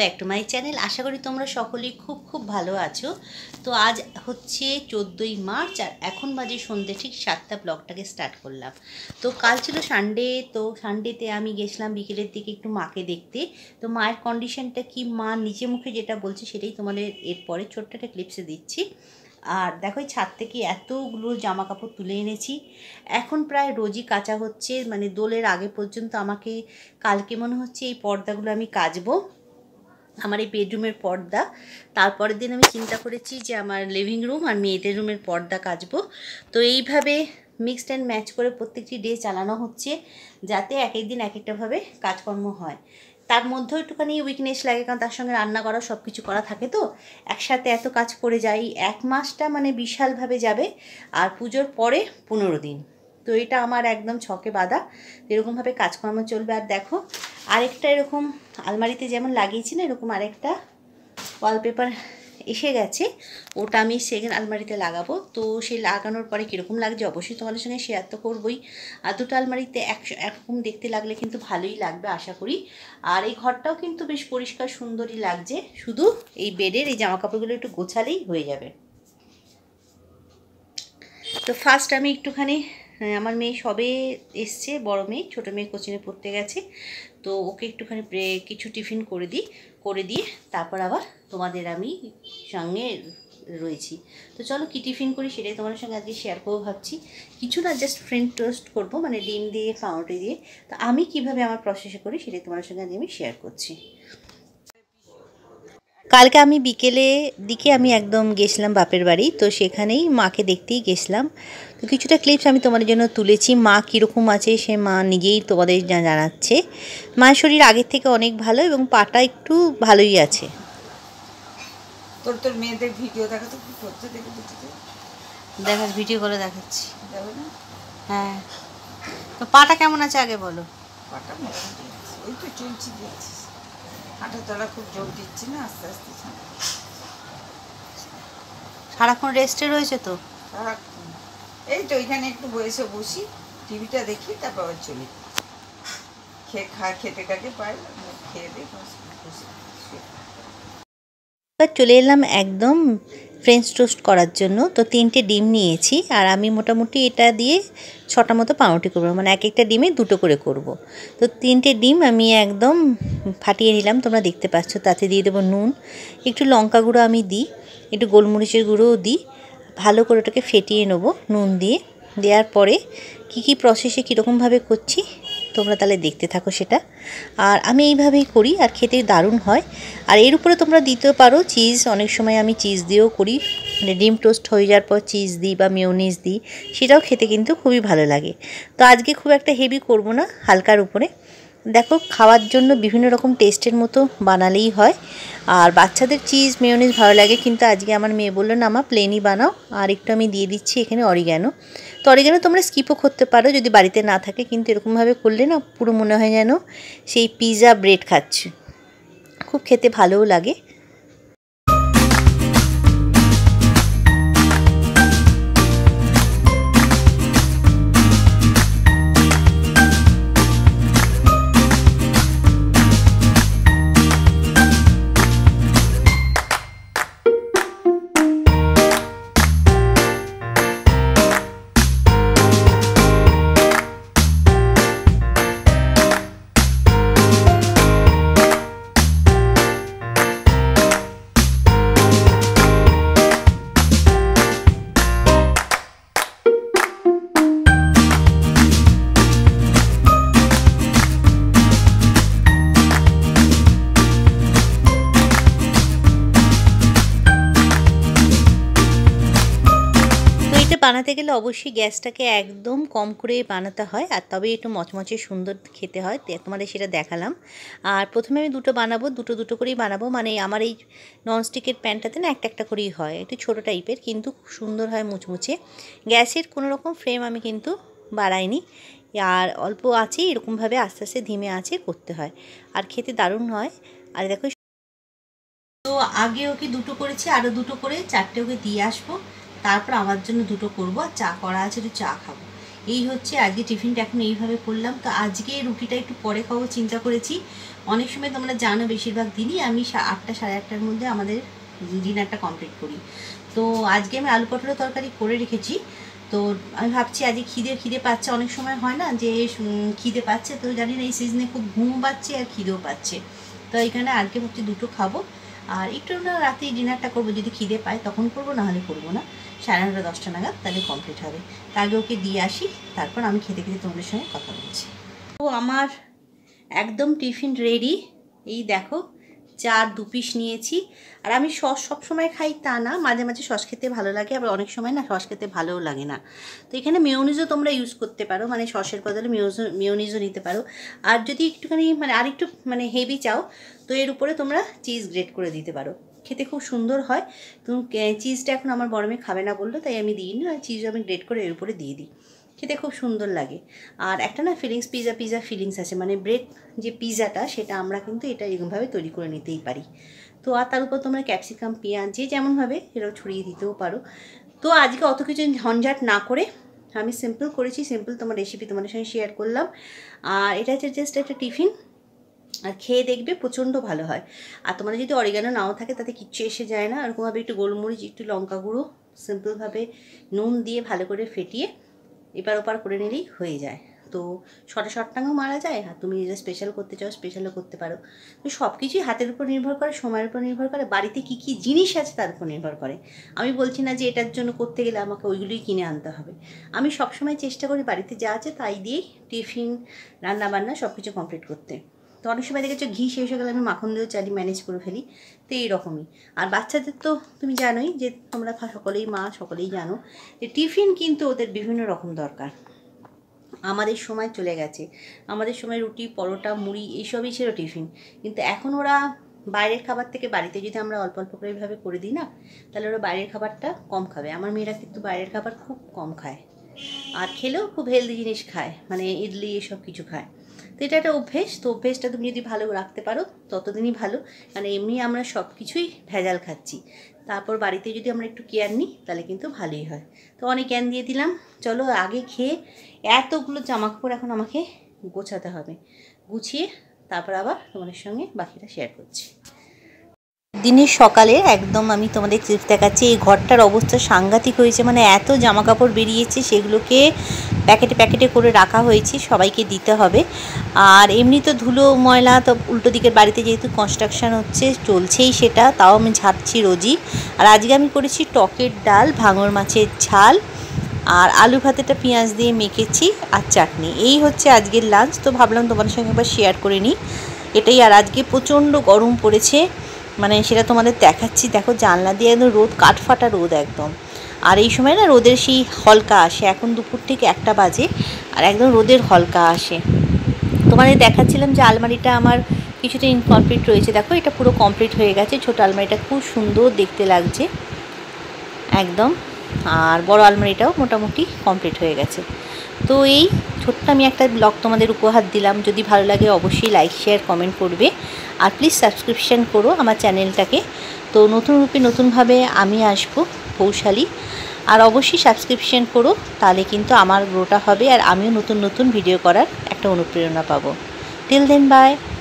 Back to my channel. আশা করি তোমরা সকলেই খুব ভালো আছো। তো আজ হচ্ছে 14ই মার্চ আর এখন বাজে সন্ধ্যে ঠিক 7টা। ব্লগটাকে স্টার্ট করলাম। তো কাল ছিল সানডে, তো সানডেতে আমি গেছিলাম বিকেলের দিকে একটু মাকে দেখতে। তো মায়ের কন্ডিশনটা কি, মা নিচে মুখে যেটা বলছে সেটাই তোমাদের এরপরে ছোট্ট একটা ক্লিপসে দিচ্ছি। আর দেখো ছাদ থেকে এতগুলো জামা কাপড় তুলে এনেছি, এখন প্রায় রোজই কাচা হচ্ছে, মানে দোলের আগে পর্যন্ত আমাকে কালকে মনে হচ্ছে এই পর্দাগুলো আমি কাচবো, আমার এই বেডরুমের পর্দা। তারপরের দিন আমি চিন্তা করেছি যে আমার লিভিং রুম আর মেয়েদের রুমের পর্দা কাচবো। তো এইভাবে মিক্সড অ্যান্ড ম্যাচ করে প্রত্যেকটি ডে চালানো হচ্ছে, যাতে এক একদিন এক একটাভাবে কাজকর্ম হয়। তার মধ্যেও একটুখানি উইকনেস লাগে, কারণ তার সঙ্গে রান্না করা সব কিছু করা থাকে, তো একসাথে এত কাজ করে যাই। এক মাসটা মানে বিশালভাবে যাবে, আর পুজোর পরে 15 দিন। তো এটা আমার একদম ছকে বাঁধা, এরকমভাবে কাজকর্ম চলবে। আর দেখো আরেকটা এরকম আলমারিতে যেমন লাগিয়েছি না, এরকম আরেকটা ওয়ালপেপার এসে গেছে, ওটা আমি সেকেন্ড আলমারিতে লাগাবো। তো সেই লাগানোর পরে কীরকম লাগছে অবশ্যই তোমাদের সঙ্গে শেয়ার তো করবোই। আর দুটো আলমারিতে একরকম দেখতে লাগলে কিন্তু ভালোই লাগবে আশা করি। আর এই ঘরটাও কিন্তু বেশ পরিষ্কার সুন্দরই লাগছে, শুধু এই বেডের এই জামাকাপড়গুলো একটু গোছালেই হয়ে যাবে। তো ফার্স্ট আমি একটুখানি, আমার মেয়ে সবে এসছে, বড় মেয়ে, ছোটো মেয়ে কোচিংয়ে পড়তে গেছে, তো ওকে একটুখানি কিছু টিফিন করে দিয়ে তারপর আবার তোমাদের আমি সঙ্গে রয়েছি। তো চলো কি টিফিন করি সেটাই তোমাদের সঙ্গে আজকে শেয়ার করবো ভাবছি। কিছু না, জাস্ট ফ্রেঞ্চ টোস্ট করবো, মানে ডিম দিয়ে পাউরুটি দিয়ে। তো আমি কিভাবে আমার প্রসেসে করি সেটাই তোমাদের সঙ্গে আজকে আমি শেয়ার করছি। কালকে আমি বিকেলে দিকে আমি একদম গেছিলাম বাপের বাড়ি, তো সেখানেই মাকে দেখতেই গেছিলাম। তো কিছুটা ক্লিপস আমি তোমাদের জন্য তুলেছি। মা কীরকম আছে সে মা নিজেই তোমাদের জানাচ্ছে। মায়ের শরীর আগের থেকে অনেক ভালো এবং পাটা একটু ভালোই আছে। তোর মেয়েদের ভিডিও দেখা তো কি করতে দেখাস, ভিডিও করে দেখাচ্ছি। হ্যাঁ, তো পাটা কেমন আছে আগে বলো। পাটা মোটামুটি আছে, ওই তো চলছি দিচ্ছিস, হাঁটা চলা খুব জোর দিচ্ছি না, আস্তে আস্তে সারাক্ষণ রেস্টে রয়েছে তো। সারাক্ষণ এই তো এখানে একটু বসি, টিভিটা দেখি, তারপর আবার চলি, খেতে পাই, খেয়ে দিয়ে চলে এলাম একদম ফ্রেঞ্চ টোস্ট করার জন্য। তো 3টে ডিম নিয়েছি, আর আমি মোটামুটি এটা দিয়ে 6টা মতো পাউরুটি করবো, মানে এক একটা ডিমে 2টো করে করব। তো 3টে ডিম আমি একদম ফাটিয়ে নিলাম, তোমরা দেখতে পাচ্ছ। তাতে দিয়ে দেবো নুন, একটু লঙ্কা গুঁড়ো আমি দিই, একটু গোলমরিচের গুঁড়োও দিই। ভালো করে ওটাকে ফেটিয়ে নেবো নুন দিয়ে। দেওয়ার পরে কী প্রসেসে কীরকমভাবে করছি তোমরা তাহলে দেখতে থাকো সেটা। আর আমি এইভাবেই করি, আর খেতে দারুণ হয়। আর এর উপরে তোমরা দিতে পারো চিজ, অনেক সময় আমি চিজ দিয়েও করি, মানে ডিম টোস্ট হয়ে যাওয়ার পর চিজ দিই বা মেয়োনিজ দিই, সেটাও খেতে কিন্তু খুবই ভালো লাগে। তো আজকে খুব একটা হেভি করব না, হালকার উপরে। দেখো খাওয়ার জন্য বিভিন্ন রকম টেস্টের মতো বানালেই হয়। আর বাচ্চাদের চিজ মেয়োনিজ ভালো লাগে, কিন্তু আজকে আমার মেয়ে বললো না মা প্লেনই বানাও। আর একটু আমি দিয়ে দিচ্ছি এখানে অরিগ্যানো। তো অরিগ্যানো তোমরা স্কিপও করতে পারো যদি বাড়িতে না থাকে, কিন্তু এরকমভাবে করলে না পুরো মনে হয় যেন সেই পিৎজা ব্রেড খাচ্ছি, খুব খেতে ভালোও লাগে। বানাতে গেলে অবশ্যই গ্যাসটাকে একদম কম করে বানাতে হয়, আর তবে একটু মচমচে সুন্দর খেতে হয়, তোমাদের সেটা দেখালাম। আর প্রথমে আমি দুটো বানাবো, দুটো করেই বানাবো, মানে আমার এই ননস্টিকের প্যানটাতে না একটা করেই হয়, একটু ছোটো টাইপের, কিন্তু সুন্দর হয় মুচমুচে। গ্যাসের কোনো রকম ফ্লেম আমি কিন্তু বাড়াইনি, আর অল্প আঁচে এরকমভাবে আস্তে আস্তে ধিমে আঁচে করতে হয়, আর খেতে দারুণ হয়। আর দেখো, তো আগে ওকে 2টো করেছি, আরও 2টো করে 4টে ওকে দিয়ে আসবো, তারপর আমার জন্য 2টো করবো, আর চা করা আছে, একটু চা খাবো। এই হচ্ছে আজকে টিফিনটা এখন এইভাবে করলাম। তো আজকে রুটিটা একটু পরে খাবো চিন্তা করেছি, অনেক সময় তোমরা জানো বেশিরভাগ দিনই আমি 8টা সাড়ে 8টার মধ্যে আমাদের ডিনারটা কমপ্লিট করি। তো আজকে আমি আলু পটলের তরকারি করে রেখেছি। তো আমি ভাবছি আজকে খিদে পাচ্ছে, অনেক সময় হয় না যে খিদে পাচ্ছে, তো জানি না এই সিজনে খুব ঘুমও পাচ্ছে আর খিদেও পাচ্ছে। তো এইখানে আজকে ভাবছি দুটো খাবো, আর একটু না রাতে ডিনারটা করবো, যদি খিদে পায় তখন করবো, নাহলে করবো না। 9:30 10টা নাগাদ তাহলে কমপ্লিট হবে। তার আগে ওকে দিয়ে আসি, তারপর আমি খেতে তোমাদের সঙ্গে কথা বলছি। তো আমার একদম টিফিন রেডি। এই দেখো, 4 2 পিস নিয়েছি। আর আমি সস সবসময় খাই তা না, মাঝে মাঝে সস খেতে ভালো লাগে, আবার অনেক সময় না সস খেতে ভালোও লাগে না। তো এখানে মেয়োনিজও তোমরা ইউজ করতে পারো, মানে সসের বদলে মেয়োনিজও নিতে পারো। আর যদি একটুখানি মানে আরেকটু মানে হেভি চাও, তো এর উপরে তোমরা চিজ গ্রেট করে দিতে পারো, খেতে খুব সুন্দর হয়। তুমি চিজটা এখন আমার বড় মেয়ে খাবে না বললো, তাই আমি দিই না, চিজ আমি গ্রেট করে এর উপরে দিয়ে দিই, খেতে খুব সুন্দর লাগে। আর একটা না ফিলিংস, পিজা ফিলিংস আছে, মানে ব্রেড যে পিজাটা সেটা আমরা কিন্তু এটা এরকমভাবে তৈরি করে নিতেই পারি। তো আর তার উপর তোমরা ক্যাপসিকাম, পেঁয়াজ যে যেমনভাবে এটাও ছড়িয়ে দিতেও পারো। তো আজকে অত কিছু ঝঞ্ঝাট না করে আমি সিম্পল করেছি, সিম্পল তোমার রেসিপি তোমাদের সঙ্গে শেয়ার করলাম। আর এটা হচ্ছে জাস্ট একটা টিফিন, আর খেয়ে দেখবে প্রচণ্ড ভালো হয়। আর তোমাদের যদি অরিগানো নাও থাকে তাতে কিচ্ছু এসে যায় না, এরকমভাবে একটু গোলমরিচ, একটু লঙ্কা গুঁড়ো, সিম্পলভাবে নুন দিয়ে ভালো করে ফেটিয়ে এপার ওপার করে নিলেই হয়ে যায়। তো শর্টটাঙ্গও মারা যায়, আর তুমি যেটা স্পেশাল করতে চাও স্পেশালও করতে পারো। তো সব কিছুই হাতের উপর নির্ভর করে, সময়ের উপর নির্ভর করে, বাড়িতে কী কী জিনিস আছে তার উপর নির্ভর করে। আমি বলছি না যে এটার জন্য করতে গেলে আমাকে ওইগুলোই কিনে আনতে হবে। আমি সবসময় চেষ্টা করি বাড়িতে যা আছে তাই দিয়েই টিফিন, রান্নাবান্না সব কিছু কমপ্লিট করতে। তো অনেক সময় দেখেছো ঘি শেষ হয়ে গেলে আমি মাখন দিয়েও চালি ম্যানেজ করে ফেলি। তো এইরকমই। আর বাচ্চাদের তো তুমি জানোই যে তোমরা সকলেই মা, সকলেই জানো যে টিফিন কিন্তু ওদের বিভিন্ন রকম দরকার। আমাদের সময় চলে গেছে, আমাদের সময় রুটি, পরোটা, মুড়ি এইসবই ছিল টিফিন। কিন্তু এখন ওরা বাইরের খাবার থেকে বাড়িতে যদি আমরা অল্প অল্প করে এইভাবে করে দিই না, তাহলে ওরা বাইরের খাবারটা কম খাবে। আমার মেয়েরা কিন্তু বাইরের খাবার খুব কম খায়, আর খেলেও খুব হেলদি জিনিস খায়, মানে ইডলি এসব কিছু খায়। তো এটা একটা অভ্যেস, তো অভ্যেসটা তুমি যদি ভালো রাখতে পারো ততদিনই ভালো। কারণ এমনি আমরা সব কিছুই ভেজাল খাচ্ছি, তারপর বাড়িতে যদি আমরা একটু কেয়ার নিই তাহলে কিন্তু ভালোই হয়। তো অনেক জ্ঞান দিয়ে দিলাম, চলো আগে খেয়ে এতগুলো জামাকাপড় এখন আমাকে গোছাতে হবে, গুছিয়ে তারপর আবার তোমাদের সঙ্গে বাকিটা শেয়ার করছি। দিনের সকালে একদম আমি তোমাদের ক্লিপ দেখাচ্ছি। এই ঘরটার অবস্থা সাংঘাতিক হয়েছে, মানে এত জামাকাপড় বেরিয়েছে, সেগুলোকে প্যাকেটে করে রাখা হয়েছে, সবাইকে দিতে হবে। আর এমনি তো ধুলো ময়লা, তো উল্টো দিকের বাড়িতে যেহেতু কনস্ট্রাকশান হচ্ছে, চলছেই সেটা, তাও আমি ঝাড়ছি রোজই। আর আজকে আমি করেছি টকের ডাল, ভাঙর মাছের ঝাল, আর আলু ভাতেটা পেঁয়াজ দিয়ে মেখেছি, আর চাটনি। এই হচ্ছে আজকের লাঞ্চ। তো ভাবলাম তোমাদের সঙ্গে একবার শেয়ার করে নিই এটাই। আর আজকে প্রচণ্ড গরম পড়েছে, মানে সেটা তোমাদের দেখাচ্ছি। দেখো জানলা দিয়ে একদম রোদ, কাঠফাটা রোদ একদম। আর এই সময় না রোদের সেই হলকা আসে, এখন দুপুর থেকে 1টা বাজে, আর একদম রোদের হলকা আসে। তোমাদের দেখাচ্ছিলাম যে আলমারিটা আমার কিছুটা ইনকমপ্লিট রয়েছে, দেখো এটা পুরো কমপ্লিট হয়ে গেছে। ছোটো আলমারিটা খুব সুন্দর দেখতে লাগছে একদম, আর বড় আলমারিটাও মোটামুটি কমপ্লিট হয়ে গেছে। তো এই ছোট্ট আমি একটা ব্লগ তোমাদের উপহার দিলাম। যদি ভালো লাগে অবশ্যই লাইক, শেয়ার, কমেন্ট করবে, আর প্লিজ সাবস্ক্রিপশান করো আমার চ্যানেলটাকে। তো নতুন রূপে নতুনভাবে আমি আসবো, পৌশালী। আর অবশ্যই সাবস্ক্রিপশান করো, তাহলে কিন্তু আমার গ্রোটা হবে, আর আমিও নতুন নতুন ভিডিও করার একটা অনুপ্রেরণা পাবো। Till then, by.